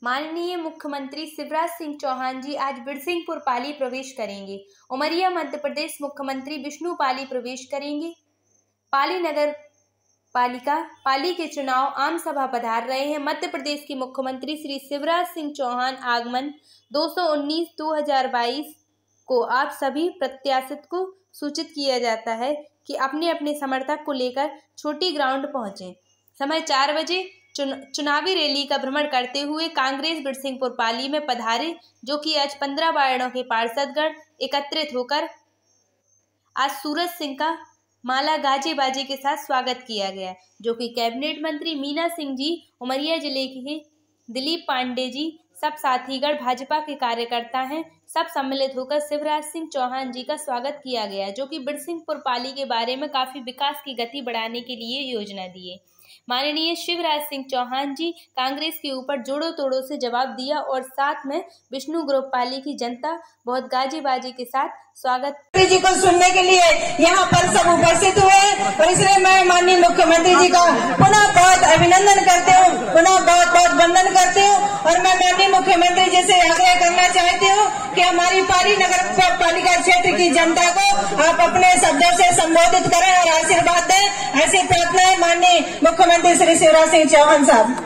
माननीय मुख्यमंत्री शिवराज सिंह चौहान जी आज बिरसिंहपुर पाली प्रवेश करेंगे। उमरिया मध्य प्रदेश मुख्यमंत्री विष्णु पाली प्रवेश करेंगे। पाली नगर पालिका पाली के चुनाव आम सभा पधार रहे हैं। मध्य प्रदेश के मुख्यमंत्री श्री शिवराज सिंह चौहान आगमन 219-2022 को आप सभी प्रत्याशित को सूचित किया जाता है कि अपने अपने समर्थक को लेकर छोटी ग्राउंड पहुंचे। समय 4 बजे चुनावी रैली का भ्रमण करते हुए कांग्रेस बिरसिंहपुर पाली में पधारे, जो कि आज 15 वार्डों के पार्षदगण एकत्रित होकर आज सूरज सिंह का माला गाजे बाजे के साथ स्वागत किया गया, जो कि कैबिनेट मंत्री मीना सिंह जी, उमरिया जिले के दिलीप पांडे जी, सब साथीगण भाजपा के कार्यकर्ता हैं, सब सम्मिलित होकर शिवराज सिंह चौहान जी का स्वागत किया गया, जो कि बिरसिंहपुर पाली के बारे में काफी विकास की गति बढ़ाने के लिए योजना दिए। माननीय शिवराज सिंह चौहान जी कांग्रेस के ऊपर जोड़ों तोड़ों से जवाब दिया और साथ में विष्णु ग्रुप पाली की जनता बहुत गाजे बाजे के साथ स्वागत जी को सुनने के लिए यहाँ पर सब उपस्थित हुए और इसलिए मैं माननीय मुख्यमंत्री जी का पुनः बहुत अभिनंदन करती हूँ, पुनः बहुत बहुत वंदन करती हूँ। और मैं माननीय मुख्यमंत्री जी से आग्रह करना चाहती हूँ कि हमारी पाली नगर पालिका क्षेत्र की जनता को आप अपने शब्दों से संबोधित करें और आशीर्वाद दें। ऐसी प्रार्थना है माननीय मुख्यमंत्री श्री शिवराज सिंह चौहान साहब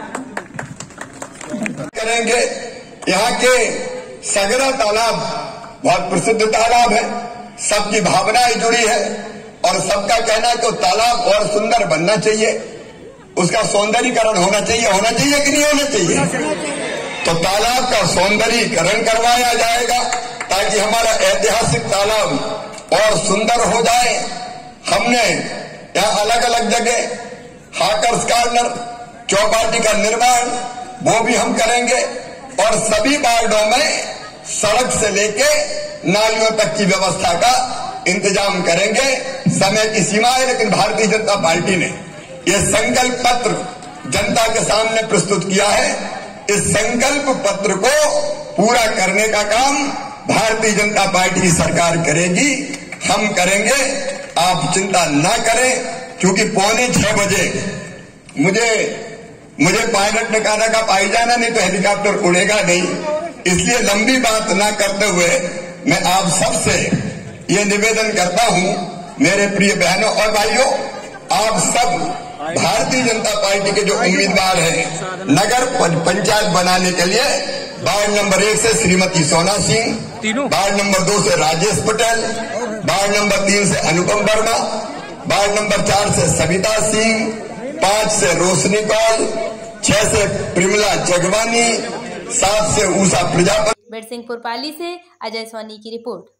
करेंगे। यहाँ के सगरा तालाब बहुत प्रसिद्ध तालाब है, सबकी भावनाएं जुड़ी है और सबका कहना है कि तालाब और सुंदर बनना चाहिए, उसका सौंदर्यीकरण होना चाहिए कि नहीं होना चाहिए। तो तालाब का सौंदर्यीकरण करवाया जाएगा ताकि हमारा ऐतिहासिक तालाब और सुंदर हो जाए। हमने यहाँ अलग अलग जगह हाकर्स कॉर्नर, चौपाटी का निर्माण वो भी हम करेंगे और सभी वार्डों में सड़क से लेके नालियों तक की व्यवस्था का इंतजाम करेंगे। समय की सीमा है, लेकिन भारतीय जनता पार्टी ने ये संकल्प पत्र जनता के सामने प्रस्तुत किया है। इस संकल्प पत्र को पूरा करने का काम भारतीय जनता पार्टी की सरकार करेगी, हम करेंगे, आप चिंता ना करें। क्योंकि 5:45 बजे मुझे पायलट ने कहा था पाई जाना, नहीं तो हेलीकॉप्टर उड़ेगा नहीं। इसलिए लंबी बात ना करते हुए मैं आप सबसे ये निवेदन करता हूं, मेरे प्रिय बहनों और भाइयों, आप सब भारतीय जनता पार्टी के जो उम्मीदवार हैं नगर पंचायत बनाने के लिए, वार्ड नंबर 1 से श्रीमती सोना सिंह, वार्ड नंबर 2 से राजेश पटेल, वार्ड नंबर 3 से अनुपम वर्मा, वार्ड नंबर 4 से सविता सिंह, 5 से रोशनी कौल, 6 से प्रिमला जगवानी, 7 से उषा प्रजापति। बिरसिंहपुर पाली से अजय सोनी की रिपोर्ट।